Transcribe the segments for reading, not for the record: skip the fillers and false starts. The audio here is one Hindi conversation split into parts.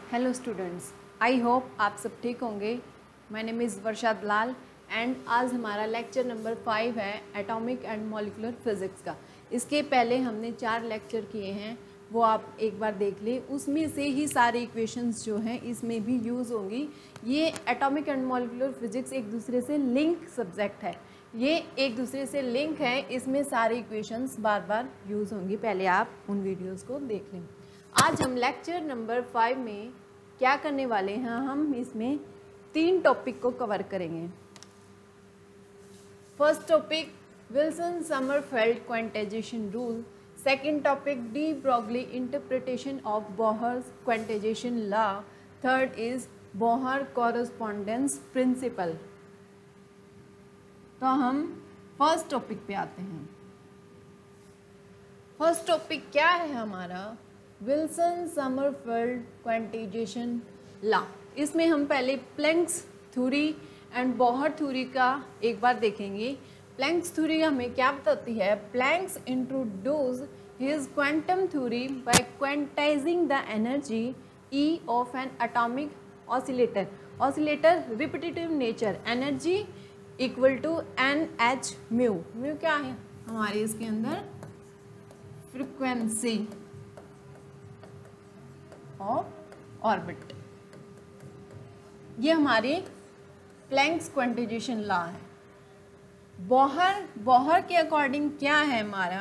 हेलो स्टूडेंट्स, आई होप आप सब ठीक होंगे। My name is Varsha Dalal and आज हमारा लेक्चर नंबर 5 है एटॉमिक एंड मॉलिक्यूलर फिज़िक्स का। इसके पहले हमने 4 लेक्चर किए हैं, वो आप एक बार देख लें। उसमें से ही सारी इक्वेशंस जो हैं इसमें भी यूज़ होंगी। ये एटॉमिक एंड मॉलिक्यूलर फिज़िक्स एक दूसरे से लिंक सब्जेक्ट है, ये एक दूसरे से लिंक है, इसमें सारी इक्वेशंस बार बार यूज़ होंगी। पहले आप उन वीडियोस को देख लें। आज हम लेक्चर नंबर 5 में क्या करने वाले हैं, हम इसमें 3 टॉपिक को कवर करेंगे। First topic Wilson Sommerfeld quantization rule, second topic de Broglie interpretation of Bohr's quantization law, third is Bohr correspondence principle. तो हम फर्स्ट टॉपिक पे आते हैं। फर्स्ट टॉपिक क्या है हमारा, विल्सन समरफेल्ड क्वांटाइजेशन लॉ। इसमें हम पहले Planck's theory and Bohr theory का एक बार देखेंगे। प्लैंक्स थ्योरी हमें क्या बताती है, Planck's introduce his quantum theory by quantizing the energy E of an atomic oscillator. Oscillator repetitive nature, energy equal to NH mu. Mu क्या है हमारे इसके अंदर, फ्रीक्वेंसी ऑफ ऑर्बिट। ये हमारे प्लैंक्स क्वांटाइजेशन लॉ है। बोहर के अकॉर्डिंग क्या है हमारा,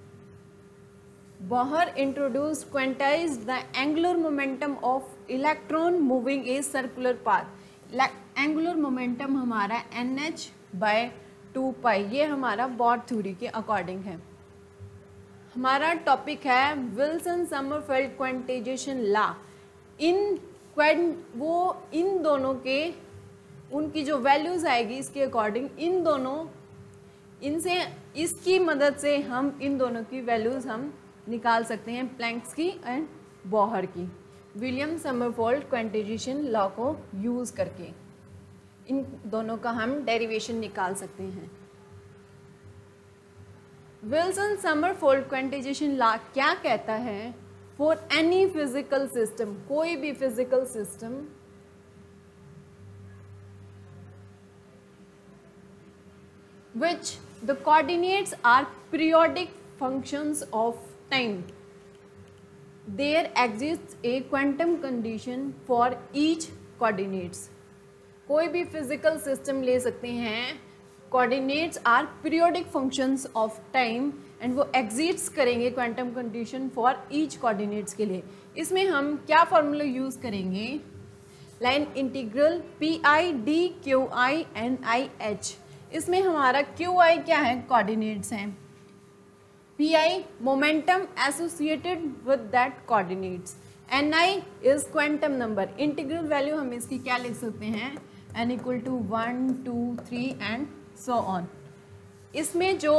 Bohr introduce quantize the angular momentum of electron moving a circular path. Angular momentum हमारा NH/2π, ये हमारा बोहर थ्योरी के अकॉर्डिंग है। हमारा टॉपिक है विल्सन समरफेल्ड क्वांटाइजेशन लॉ। इन दोनों के उनकी जो वैल्यूज आएगी इसके अकॉर्डिंग इसकी मदद से हम इन दोनों की वैल्यूज हम निकाल सकते हैं, प्लैंक्स की एंड बोहर की। विलियम समरफेल्ड क्वांटाइजेशन लॉ को यूज़ करके इन दोनों का हम डेरिवेशन निकाल सकते हैं। विल्सन समरफेल्ड क्वांटाइजेशन लॉ क्या कहता है, फॉर एनी फिजिकल सिस्टम, कोई भी physical system which the coordinates are periodic functions of time, there exists a quantum condition for each coordinates. कोई भी फिजिकल सिस्टम ले सकते हैं, coordinates are periodic functions of time and वो एग्जिस्ट्स करेंगे quantum condition for each coordinates के लिए। इसमें हम क्या फॉर्मूला यूज़ करेंगे, लाइन इंटीग्रल PI/dQi/NIH। इसमें हमारा QI क्या है, कोऑर्डिनेट्स हैं, PI momentum associated with that coordinates, NI is quantum number. Integral value हम इसकी क्या लिख सकते हैं, n = 1 2 3 एंड सो ऑन। इसमें जो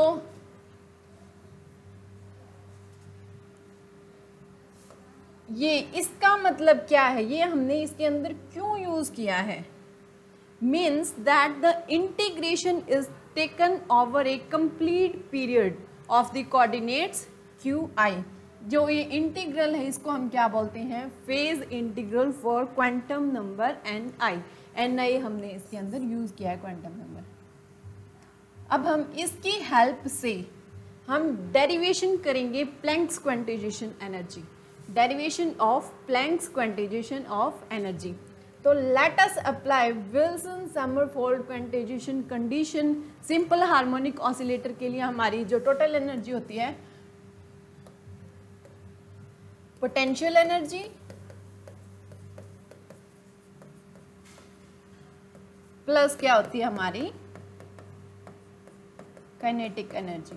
ये इसका मतलब क्या है, ये हमने इसके अंदर क्यों यूज किया है, means that the integration is taken over a complete period of the coordinates QI। जो ये इंटीग्रल है इसको हम क्या बोलते हैं, phase integral for quantum number NI हमने इसके अंदर यूज किया है क्वांटम नंबर। अब हम इसकी हेल्प से हम डेरिवेशन करेंगे Planck's quantization energy, derivation of Planck's quantization of energy. तो let us apply Wilson Sommerfeld quantization condition simple harmonic oscillator के लिए। हमारी जो टोटल एनर्जी होती है, पोटेंशियल एनर्जी प्लस क्या होती है हमारी काइनेटिक एनर्जी,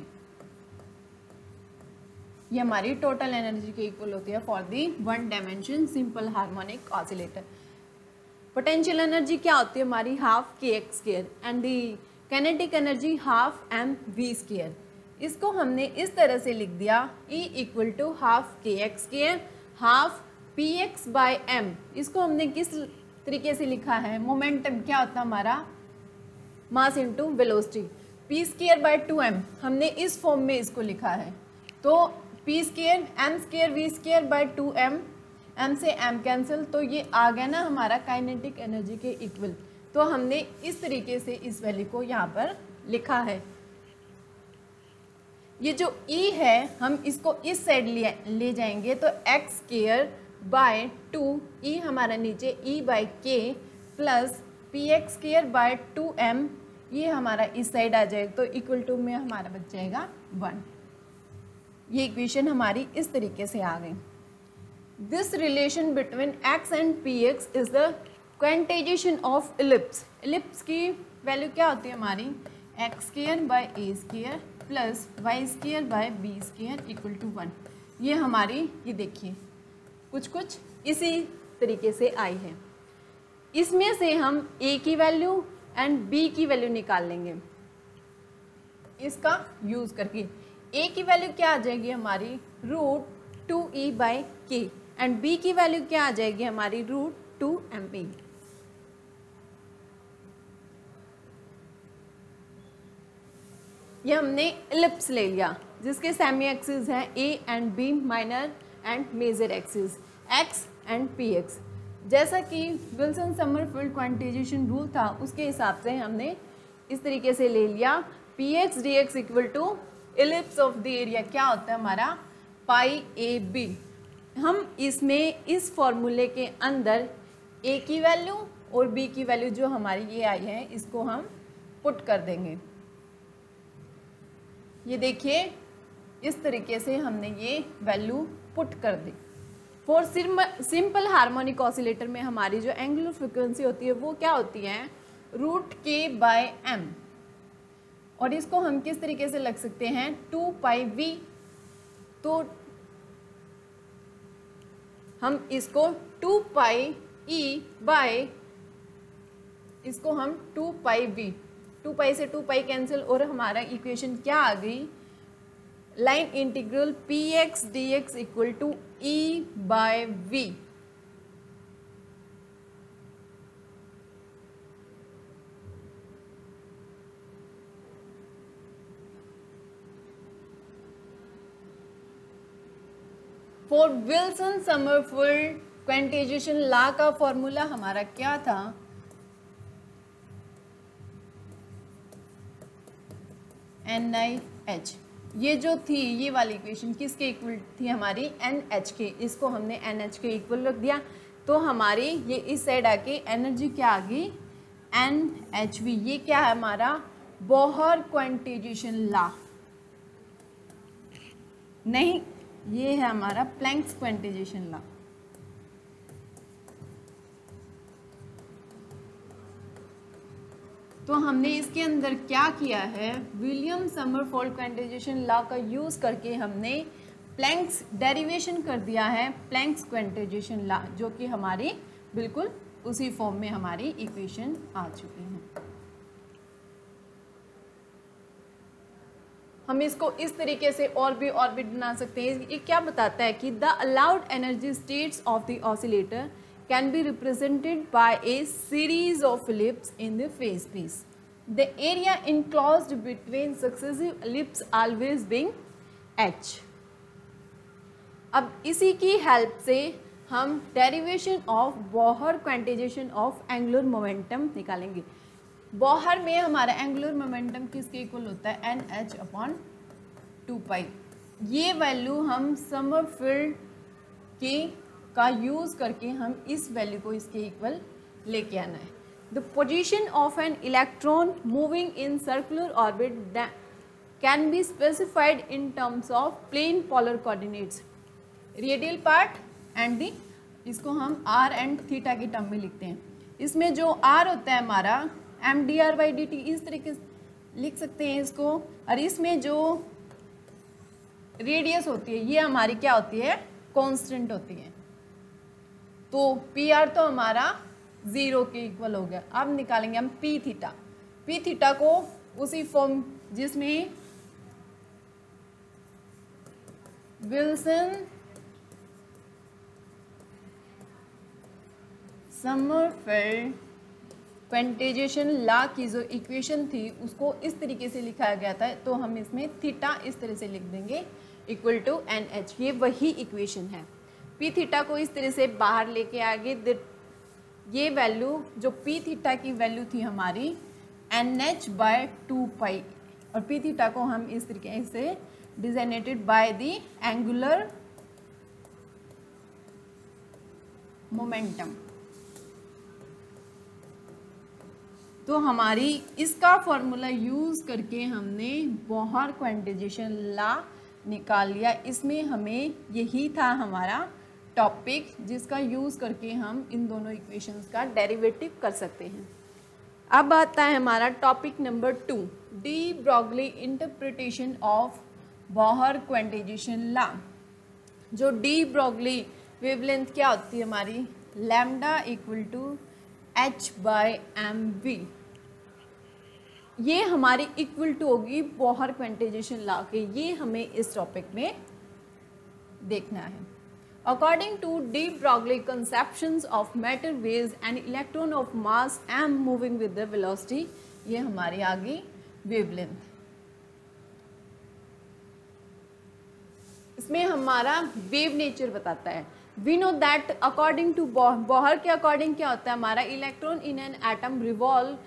ये हमारी टोटल एनर्जी के इक्वल होती है for the 1 dimension simple harmonic oscillator. Potential energy क्या होती है हमारी, half kx² and the kinetic energy half mv²। इसको हमने इस तरह से लिख दिया, E = half kx² half px/m। इसको हमने किस तरीके से लिखा है, मोमेंटम क्या होता है हमारा, मास इंटू वेलोसिटी, p²/2m हमने इस फॉर्म में इसको लिखा है। तो p² m² v² by 2m m से m कैंसिल, तो ये आ गया ना हमारा काइनेटिक एनर्जी के इक्वल। तो हमने इस तरीके से इस वैल्यू को यहाँ पर लिखा है। ये जो E है हम इसको इस साइड ले जाएंगे तो x स्क्वायर बाय 2, E हमारा नीचे E by k plus P X square by 2m, ये हमारा इस साइड आ जाएगा तो इक्वल टू में हमारा बच जाएगा 1। ये इक्वेशन हमारी इस तरीके से आ गई। This relation between x and P X is the quantization of ellipse. Ellipse की वैल्यू क्या होती है हमारी, X square by A square plus Y square by B square equal to 1। ये हमारी, ये देखिए कुछ कुछ इसी तरीके से आई है। इसमें से हम a की वैल्यू एंड b की वैल्यू निकाल लेंगे इसका यूज करके। a की वैल्यू क्या आ जाएगी हमारी √2e by k and b की वैल्यू क्या आ जाएगी हमारी √2mp। ये हमने इलिप्स ले लिया जिसके सेमी एक्सिस हैं a and b, minor and major axis x and px। जैसा कि विल्सन समरफील्ड क्वांटाइजेशन रूल था उसके हिसाब से हमने इस तरीके से ले लिया px dx equal to ellipse of the area क्या होता है हमारा पाई ए बी। हम इसमें इस फॉर्मूले के अंदर a की वैल्यू और b की वैल्यू जो हमारी ये आई है इसको हम पुट कर देंगे। ये देखिए इस तरीके से हमने ये वैल्यू पुट कर दी। फॉर सिंपल हार्मोनिक ऑसिलेटर में हमारी जो एंगुलर फ्रिक्वेंसी होती है वो क्या होती है √k/m, और इसको हम किस तरीके से लिख सकते हैं 2πv। तो हम इसको 2πe बाय, इसको हम 2πv, 2π से 2π कैंसिल और हमारा इक्वेशन क्या आ गई, line integral px dx equal to e by v। For Wilson Sommerfeld quantization law का फॉर्मूला हमारा क्या था, NiH। ये जो थी ये वाली इक्वेशन किसके इक्वल थी हमारी NH के, इसको हमने NH के इक्वल रख दिया तो हमारी ये इस साइड आके एनर्जी क्या आ गई NHV। ये क्या है हमारा बोहर क्वांटाइजेशन लॉ, नहीं ये है हमारा प्लैंक्स क्वांटाइजेशन लॉ। तो हमने इसके अंदर क्या किया है, विलियम समरफोल्ड क्वांटाइजेशन लॉ का यूज़ करके हमने प्लैंक्स डेरिवेशन कर दिया है प्लैंक्स क्वांटाइजेशन लॉ, जो कि हमारी बिल्कुल उसी फॉर्म में हमारी इक्वेशन आ चुकी है। हम इसको इस तरीके से और भी बना सकते हैं। ये क्या बताता है कि the allowed energy states of the oscillator can be represented by a series of ellipses in the phase space. The area enclosed between successive ellipses always being h. अब इसी की हेल्प से हम derivation of Bohr quantization of angular momentum निकालेंगे। बोहर में हमारा एंगुलर मोमेंटम किसके इक्वल होता है NH/2π। ये वैल्यू हम समरफील्ड की का यूज़ करके हम इस वैल्यू को इसके इक्वल लेके आना है। The position of an electron moving in circular orbit can be specified in terms of plane polar coordinates, radial part and the, इसको हम r एंड थीटा के टर्म में लिखते हैं। इसमें जो r होता है हमारा mdr/dt, इस तरीके से लिख सकते हैं इसको, और इसमें जो रेडियस होती है ये हमारी क्या होती है कांस्टेंट होती है। तो पी आर तो हमारा 0 के इक्वल हो गया। अब निकालेंगे हम पी थीटा को उसी फॉर्म जिसमें विल्सन समरफील्ड क्वांटाइजेशन लॉ की जो इक्वेशन थी उसको इस तरीके से लिखा गया था, तो हम इसमें थीटा इस तरह से लिख देंगे इक्वल टू NH। ये वही इक्वेशन है। पी थीटा को इस तरह से बाहर लेके आगे, ये वैल्यू जो पी थीटा की वैल्यू थी हमारी NH/2 पाई, और पी थीटा को हम इस तरीके से designated by the angular momentum. तो हमारी इसका फॉर्मूला यूज करके हमने बोहर क्वांटाइजेशन लॉ निकाल लिया। इसमें हमें यही था हमारा टॉपिक, जिसका यूज करके हम इन दोनों इक्वेशंस का डेरिवेटिव कर सकते हैं। अब आता है हमारा topic number 2, de Broglie interpretation of Bohr quantization law. जो डी ब्रॉगली वेवलेंथ क्या होती है हमारी, लैम्डा इक्वल टू H/mv, ये हमारी इक्वल टू होगी बोहर क्वांटाइजेशन लॉ के। ये हमें इस टॉपिक में देखना है। According to de Broglie conceptions of matter waves and electron of mass m moving with the velocity, ये हमारी आ गई वेवलेंथ। इसमें हमारा वेव नेचर बताता है। We know that according to Bohr के अकॉर्डिंग क्या होता है हमारा, electron in an atom revolve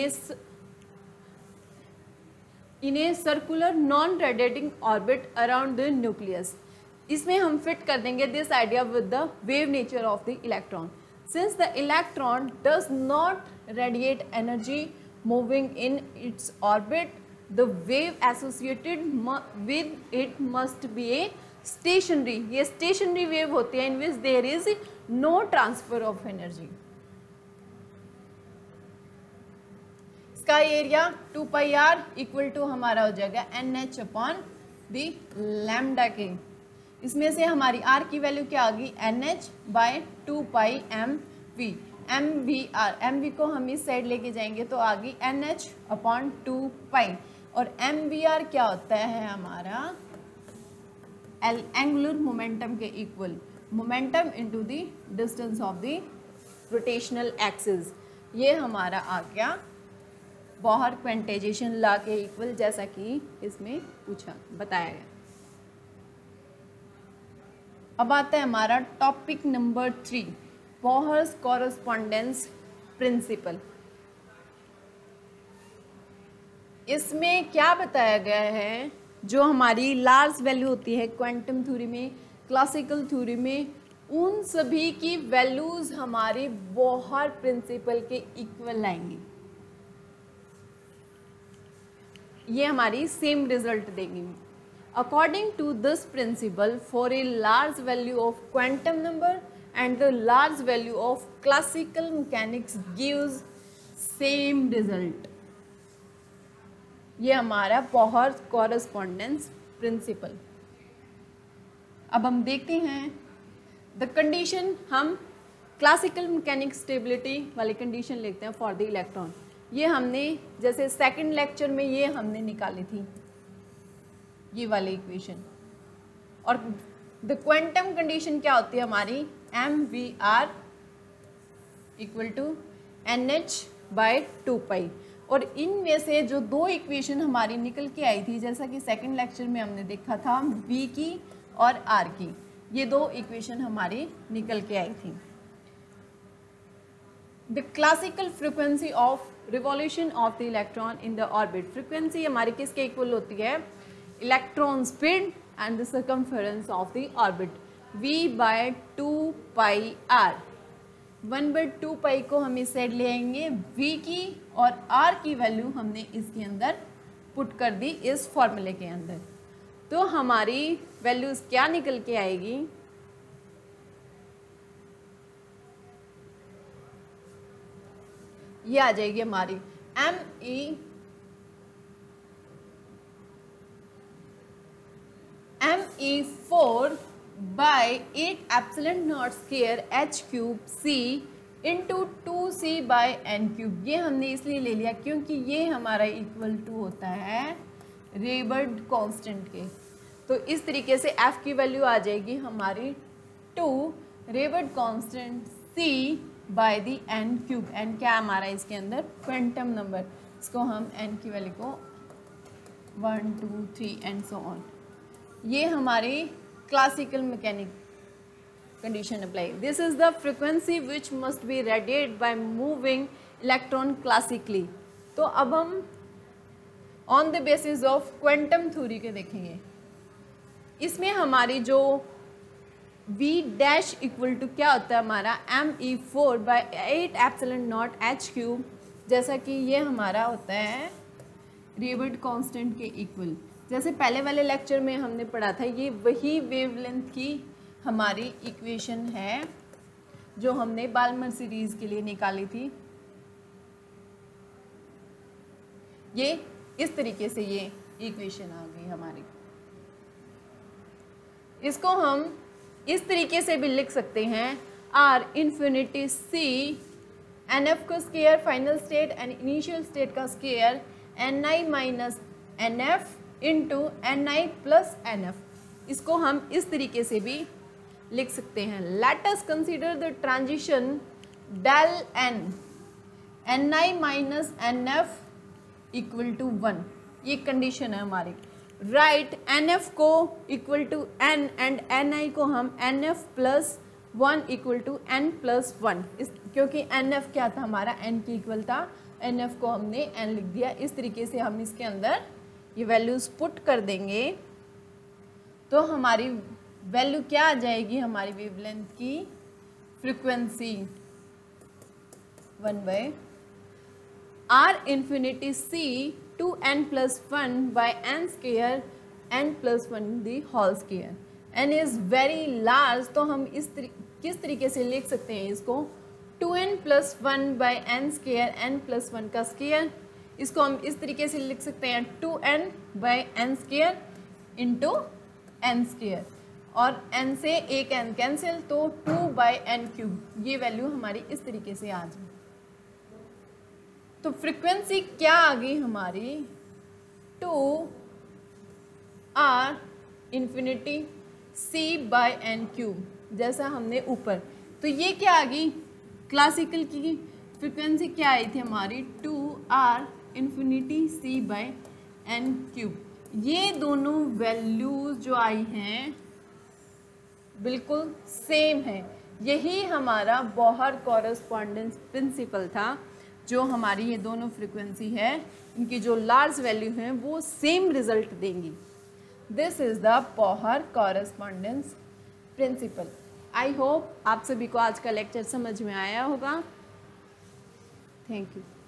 in a circular non radiating orbit around the nucleus. इसमें हम फिट कर देंगे this idea with the wave nature of the electron. Since the electron does not radiate energy moving in its orbit, the wave associated with it must be a stationary. ये स्टेशनरी वेव होती है इन विच there is no transfer of energy. इसका एरिया 2πr इक्वल टू हमारा हो जाएगा NH/लैम्डा के। इसमें से हमारी r की वैल्यू क्या आ गई, NH/2πmv। mv को हम इस साइड लेके जाएंगे तो आ गई NH/2π, और mvr क्या होता है हमारा, एंगुलर मोमेंटम के equal, momentum into the distance of the rotational axis. ये हमारा आ गया बोहर क्वांटाइजेशन लॉ के इक्वल, जैसा कि इसमें बताया गया। अब आता है हमारा topic number 3, Bohr's correspondence principle. इसमें क्या बताया गया है, जो हमारी लार्ज वैल्यू होती है क्वांटम थ्योरी में, क्लासिकल थ्योरी में, उन सभी की वैल्यूज हमारे बोहर प्रिंसिपल के इक्वल आएंगी। ये हमारी सेम रिजल्ट देंगी। According to this principle, for a large value of quantum number and the large value of classical mechanics gives same result. ये हमारा बोहर कॉरेस्पॉन्डेंस प्रिंसिपल। अब हम देखते हैं द कंडीशन, हम क्लासिकल मैकेनिक्स स्टेबिलिटी वाली कंडीशन लिखते हैं फॉर द इलेक्ट्रॉन। ये हमने जैसे सेकंड लेक्चर में ये हमने निकाली थी, ये वाली इक्वेशन। और द क्वांटम कंडीशन क्या होती है हमारी, mvr इक्वल टू NH/2π। और इनमें से जो दो इक्वेशन हमारी निकल के आई थी, जैसा कि सेकंड लेक्चर में हमने देखा था, v की और r की, ये दो इक्वेशन हमारी निकल के आई थी। The classical frequency of revolution of the electron in the orbit, frequency हमारी किसके इक्वल होती है, electron speed and the circumference of the orbit, v/2πr। 1/2π को हम इस साइड ले आएंगे, v की और r की वैल्यू हमने इसके अंदर पुट कर दी इस फॉर्मूले के अंदर। तो हमारी वैल्यूज क्या निकल के आएगी, ये आ जाएगी हमारी me4/8ε0² h³ c × 2c/n³। ये हमने इसलिए ले लिया क्योंकि ये हमारा इक्वल टू होता है रेबर्ड कांस्टेंट के। तो इस तरीके से f की वैल्यू आ जाएगी हमारी 2 रेबर्ड कांस्टेंट c/n³। n क्या हमारा इसके अंदर क्वांटम नंबर, इसको हम n की वैल्यू को 1 2 3 एंड सो ऑन। ये हमारी classical mechanic condition apply. This is the frequency which must be radiated by moving electron classically. तो अब हम on the basis of quantum theory के देखेंगे. इसमें हमारी जो V डैश इक्वल टू क्या होता है हमारा me4/8ε0h³, जैसा कि ये हमारा होता है रेवर्ड कांस्टेंट के इक्वल. जैसे पहले वाले लेक्चर में हमने पढ़ा था, ये वही वेवलेंथ की हमारी इक्वेशन है जो हमने बाल्मर सीरीज के लिए निकाली थी. ये इस तरीके से ये इक्वेशन आ गई हमारी. इसको हम इस तरीके से भी लिख सकते हैं R इन्फिनिटी C NF का square final state and initial state का square Ni minus NF into Ni plus NF. इसको हम इस तरीके से भी लिख सकते हैं. Let us consider the transition del N Ni minus NF equal to 1. ये कंडीशन है हमारी. राइट NF को equal to N and Ni को हम NF plus 1 equal to N plus 1. क्योंकि NF क्या था हमारा N की इक्वल था, NF को हमने N लिख दिया. इस तरीके से हम इसके अंदर ये वैल्यूज पुट कर देंगे तो हमारी वैल्यू क्या आ जाएगी, हमारी वेवलेंथ की frequency 1/R infinity C 2n plus 1 by n square n plus 1 the whole square. n is very large, तो हम किस तरीके से लिख सकते हैं इसको 2n plus 1 by n square n plus 1 का स्केयर. इसको हम इस तरीके से लिख सकते हैं 2n by n square into n square, और n से एक n कैंसिल तो 2 by n क्यूब. ये वैल्यू हमारी इस तरीके से आ जाए. तो फ्रीक्वेंसी क्या आ गई हमारी 2R infinity C by n cube, जैसा हमने ऊपर. तो ये क्या आ गई, क्लासिकल की फ्रीक्वेंसी क्या आई थी हमारी 2R infinity C by n cube. ये दोनों वैल्यूज जो आई हैं बिल्कुल सेम है. यही हमारा बोहर कॉरेस्पॉन्डेंस प्रिंसिपल था. जो हमारी ये दोनों फ्रीक्वेंसी है, इनकी जो लार्ज वैल्यू हैं वो सेम रिजल्ट देंगी. This is the Bohr correspondence principle. I hope आप सभी को आज का लेक्चर समझ में आया होगा. Thank you.